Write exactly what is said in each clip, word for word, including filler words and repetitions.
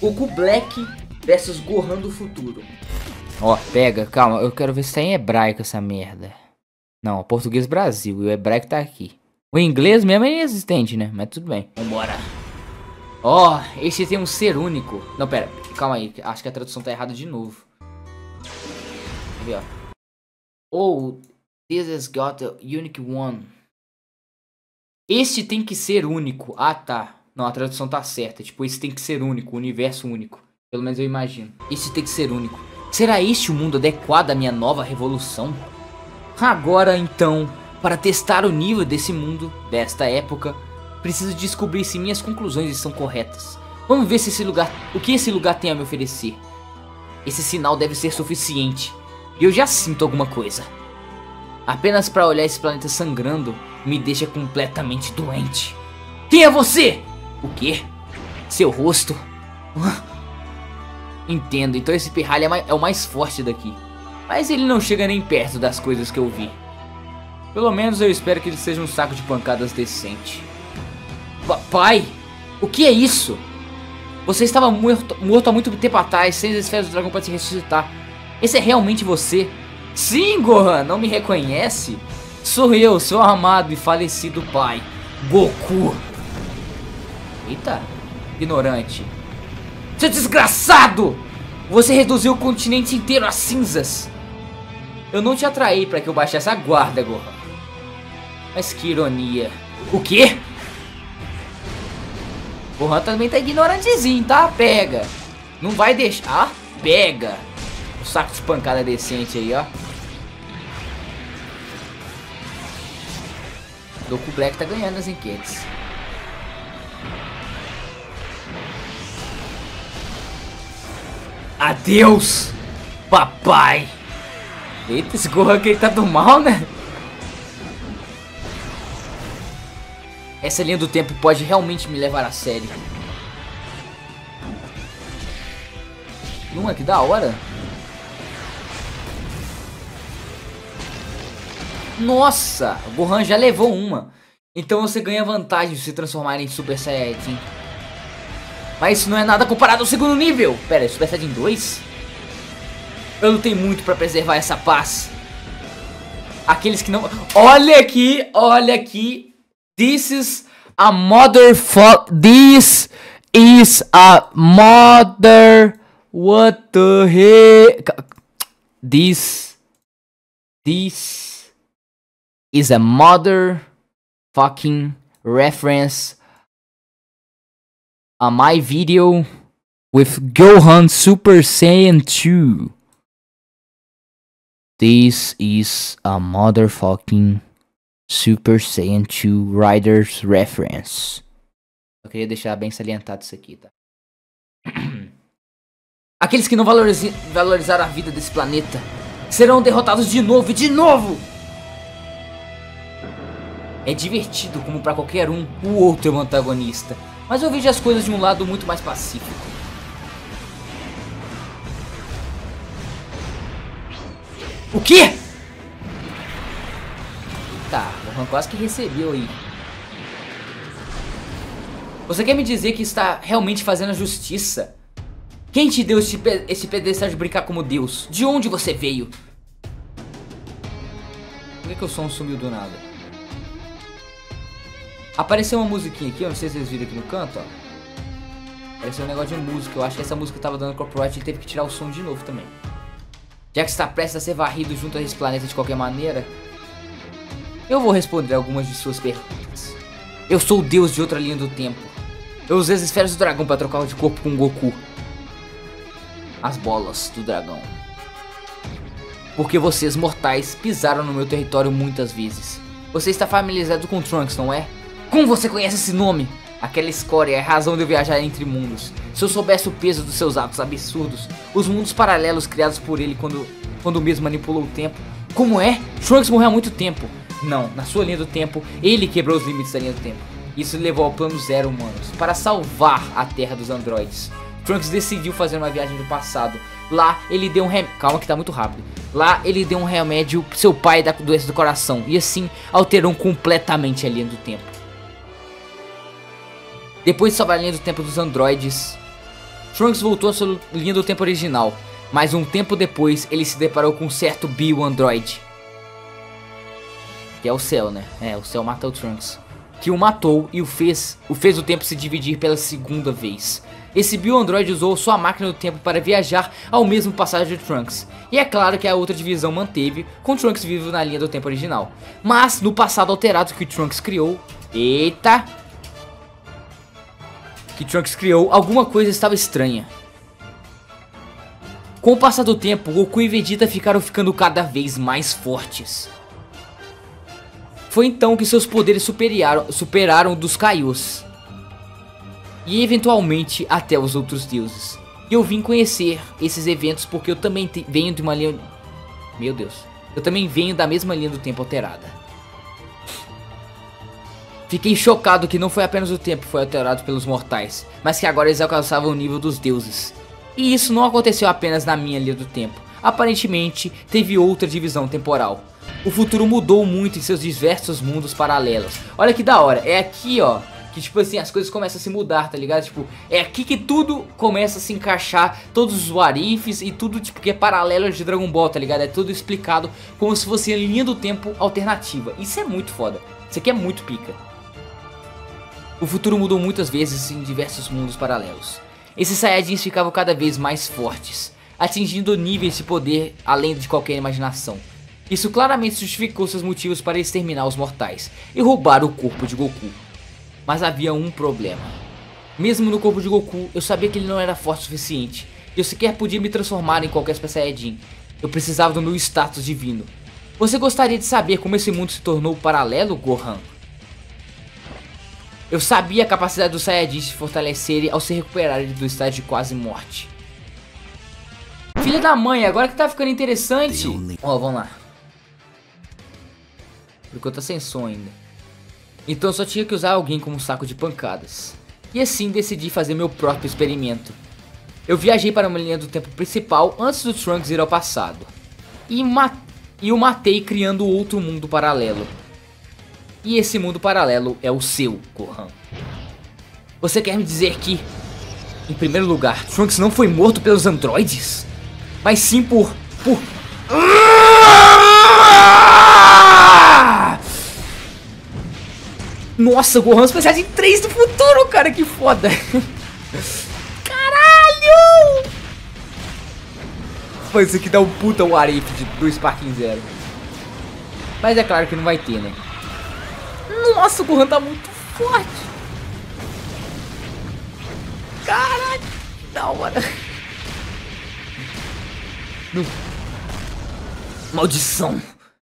Goku Black versus Gohan do futuro. Ó, pega, calma, eu quero ver se tá em hebraico essa merda. Não, português Brasil, e o hebraico tá aqui. O inglês mesmo é inexistente, né? Mas tudo bem. Vambora. Ó, oh, esse tem um ser único. Não, pera, calma aí, acho que a tradução tá errada de novo. Deixa eu ver, ó. Oh, this has got a unique one. Este tem que ser único. Ah, tá. Não, a tradução tá certa. Tipo, esse tem que ser único, universo único. Pelo menos eu imagino. Esse tem que ser único. Será este o mundo adequado à minha nova revolução? Agora, então, para testar o nível desse mundo, desta época, preciso descobrir se minhas conclusões estão corretas. Vamos ver se esse lugar, o que esse lugar tem a me oferecer. Esse sinal deve ser suficiente. E eu já sinto alguma coisa. Apenas para olhar esse planeta sangrando me deixa completamente doente. Quem é você? O quê? Seu rosto? Entendo, então esse pirralho é, mais, é o mais forte daqui. Mas ele não chega nem perto das coisas que eu vi. Pelo menos eu espero que ele seja um saco de pancadas decente. Pai, o que é isso? Você estava morto, morto há muito tempo atrás, sem as esferas do dragão para se ressuscitar. Esse é realmente você? Sim, Gohan, não me reconhece? Sou eu, seu amado e falecido pai, Goku. Eita, ignorante. Seu desgraçado! Você reduziu o continente inteiro a cinzas. Eu não te atraí para que eu baixasse a guarda, Gohan. Mas que ironia. O quê? Gohan também tá ignorantezinho, tá? Pega. Não vai deixar. Ah, pega. O saco de pancada decente aí, ó. Goku Black tá ganhando as enquetes. Adeus, papai. Eita, esse Gohan aqui tá do mal, né? Essa linha do tempo pode realmente me levar a sério. Não, que da hora. Nossa, o Gohan já levou uma. Então você ganha vantagem de se transformar em Super Saiyajin. Mas isso não é nada comparado ao segundo nível. Pera, Super Saiyajin dois? Eu lutei muito pra preservar essa paz. Aqueles que não... Olha aqui, olha aqui. This is a motherfucker. This is a mother... What the heck? This... This... is a mother... fucking reference... on my video... with Gohan Super Saiyan two. This is a motherfucking Super Saiyan two Riders reference. Eu queria deixar bem salientado isso aqui, tá? Aqueles que não valorizi valorizaram a vida desse planeta serão derrotados de novo e de novo. É divertido como pra qualquer um, o outro é um antagonista. Mas eu vejo as coisas de um lado muito mais pacífico. O quê? Tá, o Gohan quase que recebeu aí. Você quer me dizer que está realmente fazendo a justiça? Quem te deu esse, pe esse pedestal de brincar como Deus? De onde você veio? Por que, que o som sumiu do nada? Apareceu uma musiquinha aqui, eu não sei se vocês viram aqui no canto, ó. Apareceu um negócio de música, eu acho que essa música tava dando copyright e teve que tirar o som de novo também. Já que está prestes a ser varrido junto a esse planeta de qualquer maneira, eu vou responder algumas de suas perguntas. Eu sou o deus de outra linha do tempo. Eu usei as esferas do dragão para trocar de corpo com Goku. As bolas do dragão. Porque vocês mortais pisaram no meu território muitas vezes. Você está familiarizado com Trunks, não é? Como você conhece esse nome? Aquela escória é a razão de eu viajar entre mundos. Se eu soubesse o peso dos seus atos absurdos, os mundos paralelos criados por ele quando, quando mesmo manipulou o tempo. Como é? Trunks morreu há muito tempo. Não, na sua linha do tempo, ele quebrou os limites da linha do tempo. Isso levou ao plano zero, humanos, para salvar a Terra dos androides. Trunks decidiu fazer uma viagem do passado. Lá ele deu um remédio. Calma que tá muito rápido. Lá ele deu um remédio pro seu pai da doença do coração. E assim alterou completamente a linha do tempo. Depois de salvar a linha do tempo dos androides, Trunks voltou à sua linha do tempo original, mas um tempo depois ele se deparou com um certo Bio Android. Que é o Cell, né? É, o Cell mata o Trunks. Que o matou e o fez, o fez o tempo se dividir pela segunda vez. Esse Bio Android usou sua máquina do tempo para viajar ao mesmo passado de Trunks. E é claro que a outra divisão manteve, com Trunks vivo na linha do tempo original. Mas no passado alterado que Trunks criou... Eita! Que Trunks criou, alguma coisa estava estranha. Com o passar do tempo, Goku e Vegeta ficaram ficando cada vez mais fortes. Foi então que seus poderes superaram, superaram dos Kaio's. E eventualmente até os outros deuses. E eu vim conhecer esses eventos porque eu também te, venho de uma linha... Meu Deus. Eu também venho da mesma linha do tempo alterada. Fiquei chocado que não foi apenas o tempo que foi alterado pelos mortais, mas que agora eles alcançavam o nível dos deuses. E isso não aconteceu apenas na minha linha do tempo. Aparentemente teve outra divisão temporal. O futuro mudou muito em seus diversos mundos paralelos. Olha que da hora, é aqui ó, que tipo assim, as coisas começam a se mudar, tá ligado? Tipo, é aqui que tudo começa a se encaixar, todos os warifs e tudo tipo que é paralelo de Dragon Ball, tá ligado? É tudo explicado como se fosse a linha do tempo alternativa. Isso é muito foda, isso aqui é muito pica. O futuro mudou muitas vezes em diversos mundos paralelos. Esses Saiyajins ficavam cada vez mais fortes, atingindo níveis de poder além de qualquer imaginação. Isso claramente justificou seus motivos para exterminar os mortais e roubar o corpo de Goku. Mas havia um problema. Mesmo no corpo de Goku, eu sabia que ele não era forte o suficiente, e eu sequer podia me transformar em qualquer Super Saiyajin. Eu precisava do meu status divino. Você gostaria de saber como esse mundo se tornou paralelo, Gohan? Eu sabia a capacidade dos Saiyajins se fortalecerem ao se recuperarem do estado de quase morte. Filha da mãe, agora que tá ficando interessante. Ó, oh, vamos lá. Porque eu tô sem som ainda. Então eu só tinha que usar alguém como um saco de pancadas. E assim decidi fazer meu próprio experimento. Eu viajei para uma linha do tempo principal antes do Trunks ir ao passado. E, ma e o matei criando outro mundo paralelo. E esse mundo paralelo é o seu, Gohan. Você quer me dizer que, em primeiro lugar, Trunks não foi morto pelos androides? Mas sim por... por... Nossa, Gohan especial de três do futuro, cara, que foda. Caralho! Pô, isso aqui dá um puta Warif do Sparking Zero. Mas é claro que não vai ter, né? Nossa, o Gohan tá muito forte. Caralho, da hora. No... Maldição.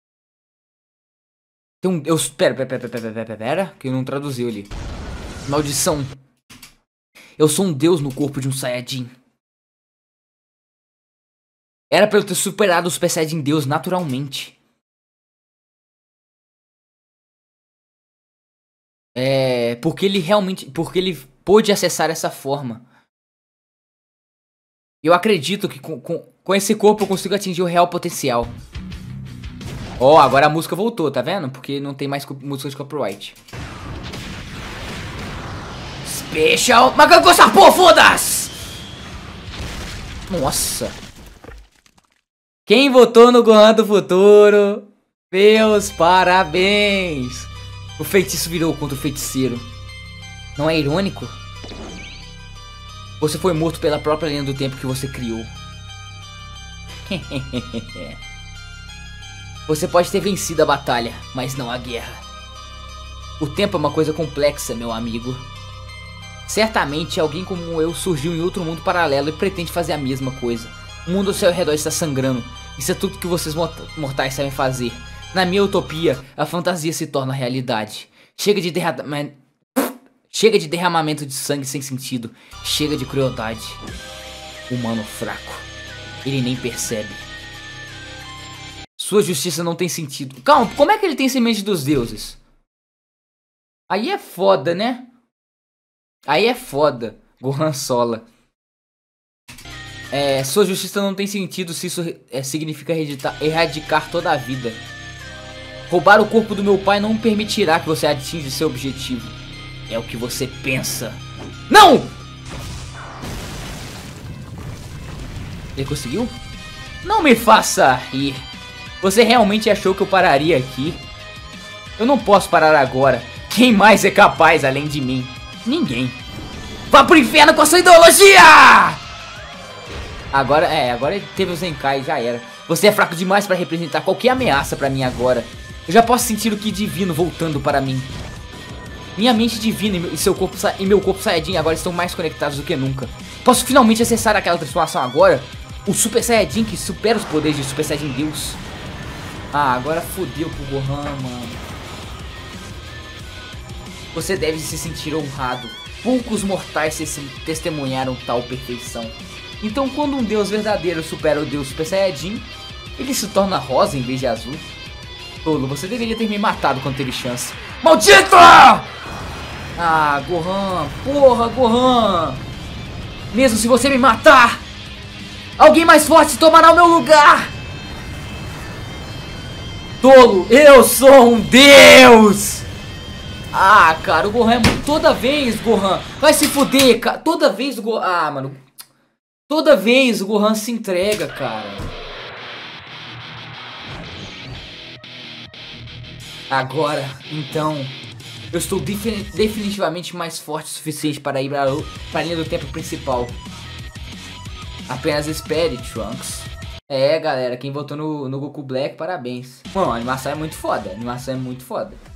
Tem um... Eu... Pera, pera, pera, pera, pera, pera, que eu não traduziu ali. Maldição. Eu sou um deus no corpo de um Saiyajin. Era pra eu ter superado o Super Saiyajin Deus naturalmente. É... Porque ele realmente... Porque ele pôde acessar essa forma. Eu acredito que com, com, com esse corpo eu consigo atingir o real potencial. Ó, oh, agora a música voltou, tá vendo? Porque não tem mais música de copyright. Special Macaco Sapô, foda-se! Nossa. Quem votou no Gohan do futuro, meus parabéns. O feitiço virou contra o feiticeiro. Não é irônico? Você foi morto pela própria linha do tempo que você criou. Você pode ter vencido a batalha, mas não a guerra. O tempo é uma coisa complexa, meu amigo. Certamente alguém como eu surgiu em outro mundo paralelo e pretende fazer a mesma coisa. O mundo ao seu redor está sangrando. Isso é tudo que vocês mortais sabem fazer. Na minha utopia, a fantasia se torna realidade. Chega de derramamento... Chega de derramamento de sangue sem sentido. Chega de crueldade. Humano fraco. Ele nem percebe. Sua justiça não tem sentido. Calma, como é que ele tem semente dos deuses? Aí é foda, né? Aí é foda. Gohan Sola. É, sua justiça não tem sentido se isso é, significa erradicar, erradicar toda a vida. Roubar o corpo do meu pai não permitirá que você atinja seu objetivo. É o que você pensa. Não! Ele conseguiu? Não me faça rir. Você realmente achou que eu pararia aqui? Eu não posso parar agora. Quem mais é capaz além de mim? Ninguém. Vá pro inferno com a sua ideologia! Agora, é, agora ele teve o Zenkai, já era. Você é fraco demais para representar qualquer ameaça para mim agora. Eu já posso sentir o Ki divino voltando para mim. Minha mente divina e seu corpo e meu corpo Saiyajin agora estão mais conectados do que nunca. Posso finalmente acessar aquela transformação agora? O Super Saiyajin que supera os poderes de Super Saiyajin Deus. Ah, agora fodeu pro Gohan, mano. Você deve se sentir honrado. Poucos mortais testemunharam tal perfeição. Então quando um Deus verdadeiro supera o Deus Super Saiyajin, ele se torna rosa em vez de azul. Tolo, você deveria ter me matado quando teve chance. Maldito! Ah, Gohan, porra, Gohan. Mesmo se você me matar, alguém mais forte tomará o meu lugar. Tolo, eu sou um Deus! Ah, cara, o Gohan é muito... Toda vez, Gohan, vai se fuder, cara. Toda vez o Gohan... Ah, mano. Toda vez o Gohan se entrega, cara. Agora, então, eu estou definitivamente mais forte o suficiente para ir para a linha do tempo principal. Apenas espere, Trunks. É, galera, quem votou no, no Goku Black, parabéns. Mano, a animação é muito foda, a animação é muito foda.